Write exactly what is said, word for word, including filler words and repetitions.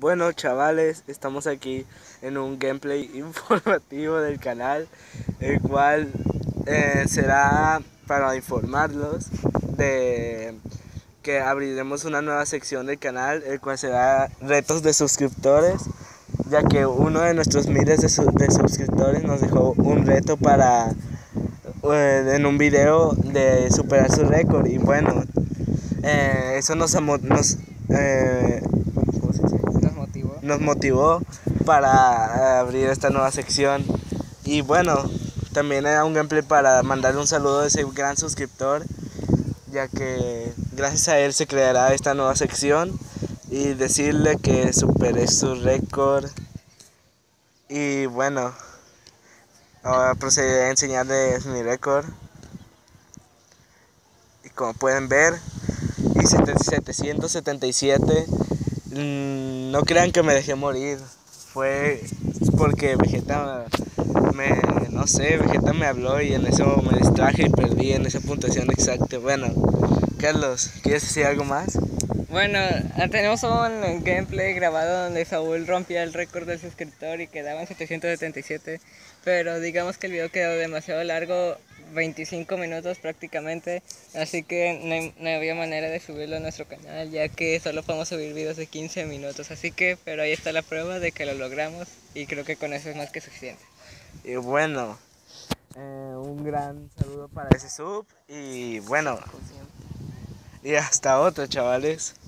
Bueno, chavales, estamos aquí en un gameplay informativo del canal, el cual eh, será para informarlos de que abriremos una nueva sección del canal, el cual será retos de suscriptores, ya que uno de nuestros miles de, su de suscriptores nos dejó un reto para eh, en un video de superar su récord. Y bueno, eh, eso nos, nos eh, Nos motivó. nos motivó para abrir esta nueva sección. Y bueno, también era un gameplay para mandarle un saludo a ese gran suscriptor, ya que gracias a él se creará esta nueva sección, y decirle que superé su récord. Y bueno, ahora procederé a enseñarles mi récord. Y como pueden ver, hice setecientos setenta y siete. No crean que me dejé morir, fue porque Vegeta me, no sé, Vegeta me habló y en eso me distraje y perdí en esa puntuación exacta. Bueno, Carlos, ¿quieres decir algo más? Bueno, tenemos un gameplay grabado donde Saúl rompía el récord del suscriptor y quedaban setecientos setenta y siete, pero digamos que el video quedó demasiado largo, veinticinco minutos prácticamente, así que no, hay, no había manera de subirlo a nuestro canal, ya que solo podemos subir videos de quince minutos, así que, pero ahí está la prueba de que lo logramos y creo que con eso es más que suficiente. Y bueno, eh, un gran saludo para ese sub y bueno, y hasta otro, chavales.